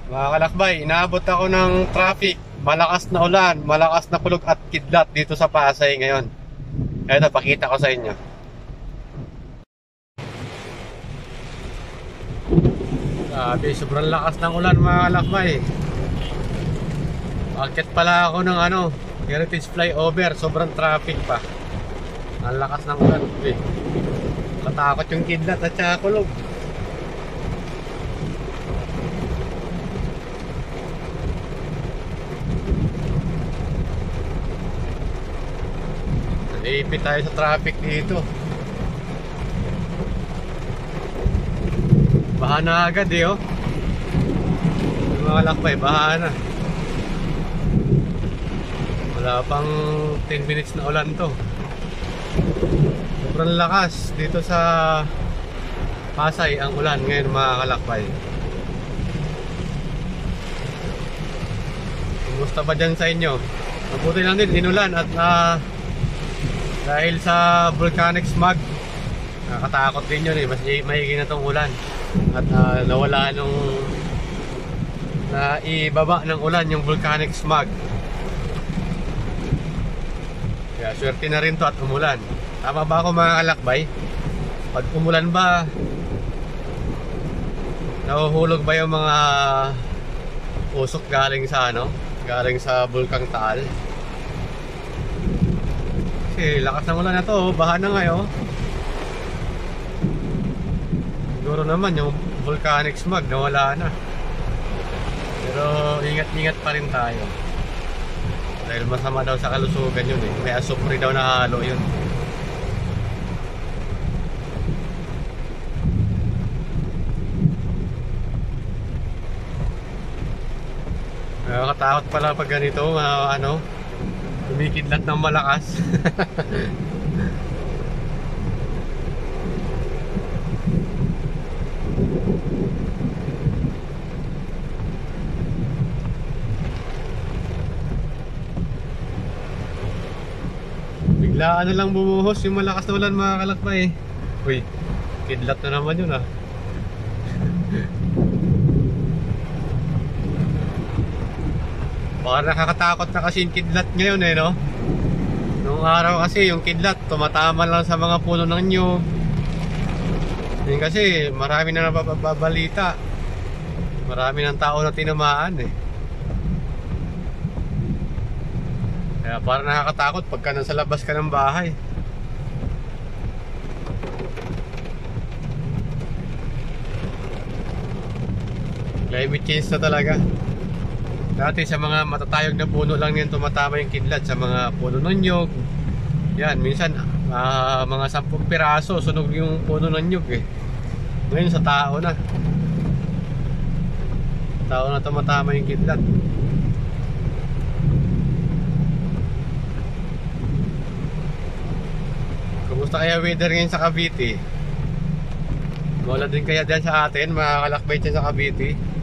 Mga kalakbay, inaabot ako ng traffic, malakas na ulan, malakas na kulog at kidlat dito sa Pasay ngayon. Eto, pakita ko sa inyo. Sabi, sobrang lakas ng ulan mga kalakbay. Bakit pala ako ng Heritage Flyover, sobrang traffic pa. Ang lakas ng ulan. Katakot yung kidlat at saka kulog. Naipit tayo sa traffic dito. Baha na agad oh. Yung mga lakbay, baha na. Wala pang 10 minutes na ulan to. Sobrang lakas dito sa Pasay ang ulan ngayon mga kalakbay. Kumusta ba dyan sa inyo? Mabuti lang din, inulan at dahil sa volcanic smog, nakatakot din yun mas mahiging na tong ulan. At nawala nung naibaba ng ulan yung volcanic smog. Kaya swerte na rin to at umulan. Tama ba ako mga kalakbay? Pag umulan ba, nahuhulog ba yung mga usok galing sa galing sa Bulkang Taal? Kasi lakas ng ulan na to, baha na ngayon. Siguro naman yung volcanic smog nawala na. Pero ingat-ingat pa rin tayo. Dahil masama daw sa kalusugan yun May asupre daw na halo yun. Nakakatakot pala pag ganito, kumikidlat ng malakas. Biglaan na lang bumuhos yung malakas na ulan mga kalakbay. Uy, kidlat na naman yun Baka nakakatakot na kasi yung kidlat ngayon no? Noong araw kasi yung kidlat tumatama lang sa mga puno ng nyug. Yun kasi marami na nababalita. Marami ng tao na tinamaan Kaya parang nakakatakot pagka nasa labas ka ng bahay. Climate change na talaga. Dati sa mga matatayog na puno lang yan tumatama yung kidlat. Sa mga puno ng nyug. Yan, minsan mga 10 piraso sunog yung puno ng nyug Ngayon sa tao na. Tao na tumatama yung kidlat. Kumusta kaya weather ngayon sa Cavite? Maulan din kaya dyan sa atin, mga kalakbay dyan sa Cavite?